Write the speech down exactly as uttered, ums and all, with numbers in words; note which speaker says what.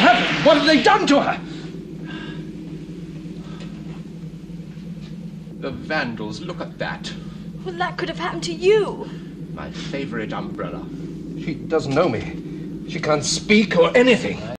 Speaker 1: happened? What have they done to her?
Speaker 2: The vandals, look at that.
Speaker 3: Well, that could have happened to you.
Speaker 2: My favorite umbrella.
Speaker 1: She doesn't know me. She can't speak or anything.